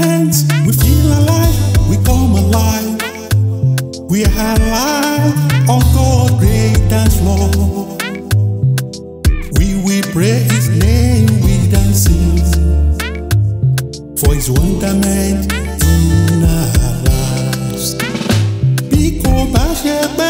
hands, we feel alive, we come alive. We are alive on God's great dance floor. We will praise His name, we dance for His wonderment in our lives. Because